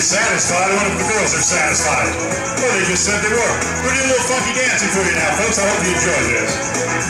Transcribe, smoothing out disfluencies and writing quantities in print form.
you're satisfied, I wonder if the girls are satisfied. Well, they just said they were. We're doing a little funky dancing for you now, folks. I hope you enjoy this.